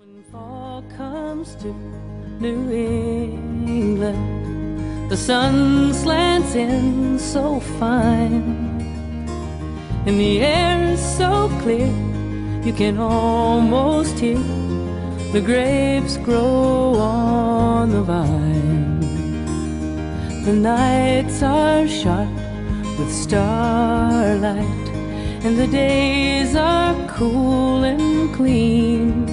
When fall comes to New England, the sun slants in so fine, and the air is so clear you can almost hear the grapes grow on the vine. The nights are sharp with starlight, and the days are cool and clean.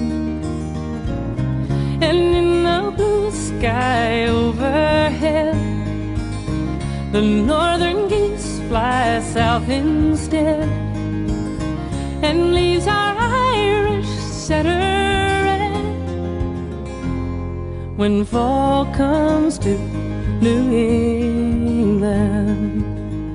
And in the blue sky overhead, the northern geese fly south instead, and leaves our Irish setter red. When fall comes to New England,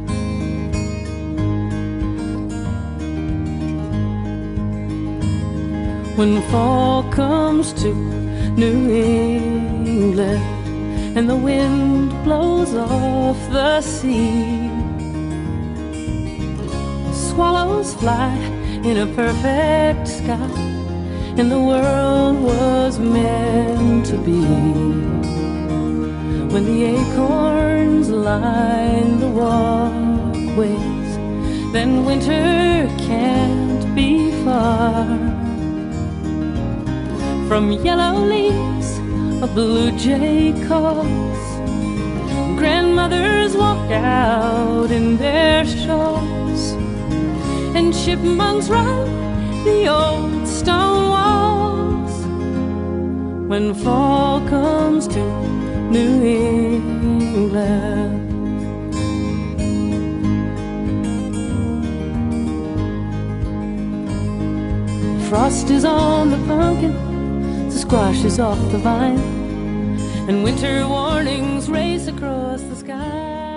when fall comes to New England, and the wind blows off the sea, swallows fly in a perfect sky, and the world was meant to be. When the acorns line the walkways, then winter can't be far. From yellow leaves a blue jay calls, grandmothers walk out in their shawls, and chipmunks run the old stone walls. When fall comes to New England, frost is on the pumpkin, the squash is off the vine, and winter warnings race across the sky.